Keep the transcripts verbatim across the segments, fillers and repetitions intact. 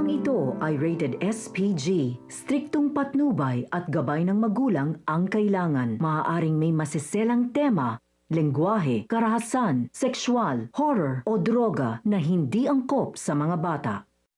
Programang ito ay rated S P G. Striktong patnubay at gabay ng magulang ang kailangan. Maaaring may masiselang tema, lengguwahe, karahasan, sexual, horror o droga na hindi angkop sa mga bata.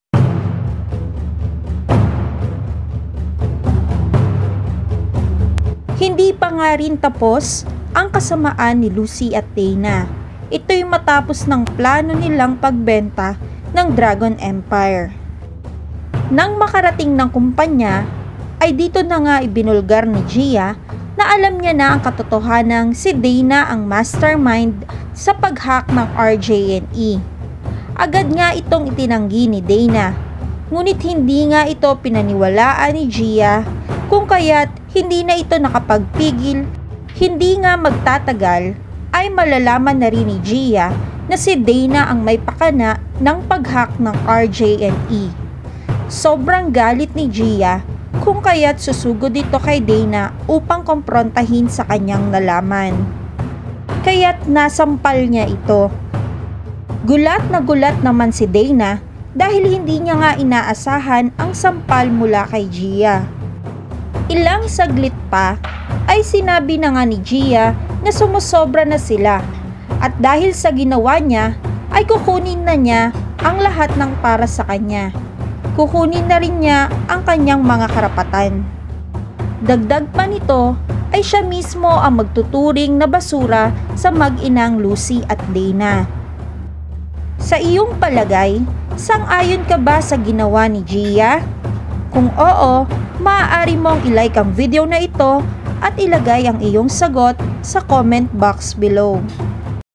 Hindi pa nga rin tapos ang kasamaan ni Lucy at Dana. Ito'y matapos ng plano nilang pagbenta ng Dragon Empire. Nang makarating ng kumpanya, ay dito na nga ibinulgar ni Gia na alam niya na ang katotohanang si Dana ang mastermind sa pag-hack ng R J N E. Agad nga itong itinanggi ni Dana, ngunit hindi nga ito pinaniwalaan ni Gia, kung kaya't hindi na ito nakapagpigil. Hindi nga magtatagal ay malalaman na rin ni Gia na si Dana ang may pakana ng pag-hack ng R J N E. Sobrang galit ni Gia, kung kaya't susugod ito kay Dana upang komprontahin sa kanyang nalaman. Kaya't nasampal niya ito. Gulat na gulat naman si Dana dahil hindi niya nga inaasahan ang sampal mula kay Gia. Ilang saglit pa ay sinabi na nga ni Gia na sumusobra na sila at dahil sa ginawa niya ay kukunin na niya ang lahat ng para sa kanya. Kukunin na rin niya ang kanyang mga karapatan. Dagdag pa nito ay siya mismo ang magtuturing na basura sa mag-inang Lucy at Dana. Sa iyong palagay, sang-ayon ka ba sa ginawa ni Gia? Kung oo, maaari mong i-like ang video na ito at ilagay ang iyong sagot sa comment box below.